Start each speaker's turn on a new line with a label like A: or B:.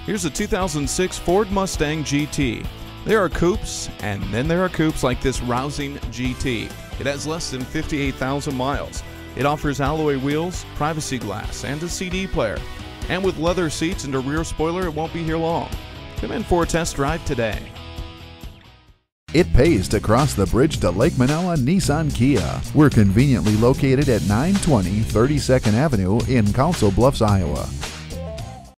A: Here's a 2006 Ford Mustang GT. There are coupes, and then there are coupes like this rousing GT. It has less than 58,000 miles. It offers alloy wheels, privacy glass, and a CD player. And with leather seats and a rear spoiler, it won't be here long. Come in for a test drive today.
B: It pays to cross the bridge to Lake Manawa Nissan Kia. We're conveniently located at 920 32nd Avenue in Council Bluffs, Iowa.